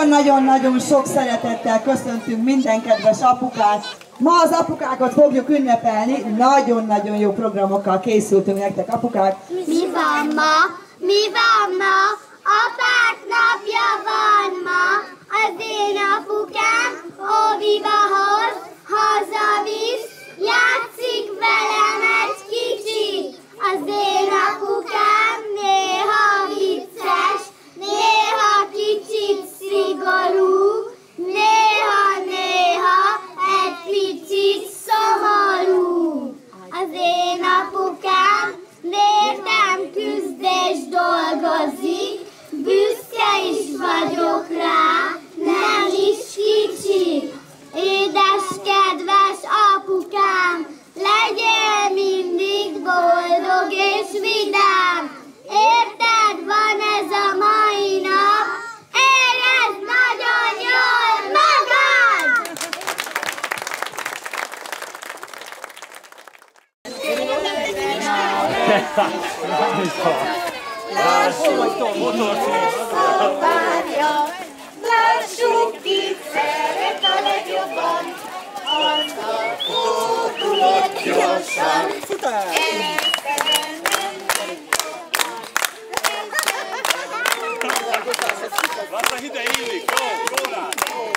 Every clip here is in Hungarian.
Nagyon-nagyon-nagyon sok szeretettel köszöntünk minden kedves apukát. Ma az apukákat fogjuk ünnepelni, nagyon-nagyon jó programokkal készültünk nektek, apukák. Mi van ma? Mi van ma? Apák napja van ma. Az én apukám óviba hoz, hazavisz, játszik velem egy kicsit. Az én apukám néha vicces, néha kicsit szigorú, néha egy picit szomorú. Az én apukám értem küzd és dolgozik, büszke is vagyok rá, nem is kicsi. Édes, kedves apukám, legyél mindig boldog és vidám. Érted, van ez a mai nap, érezd nagyon jól magad! Lássuk, kit szeret a legjobban, annak fordulott gyorsan. Vasta ide illik, go rá!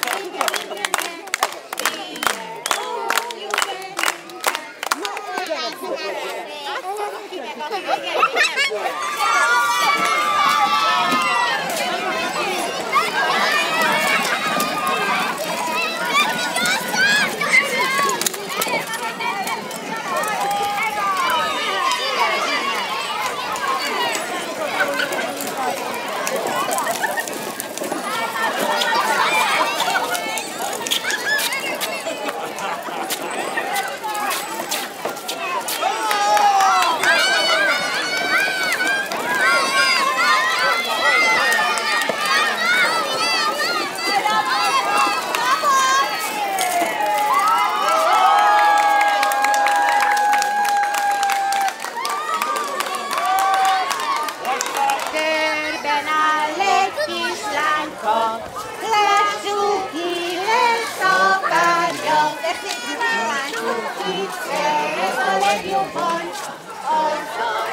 Lássuk, ki lesz a párja, lássuk, ki szeret a legjobban, az a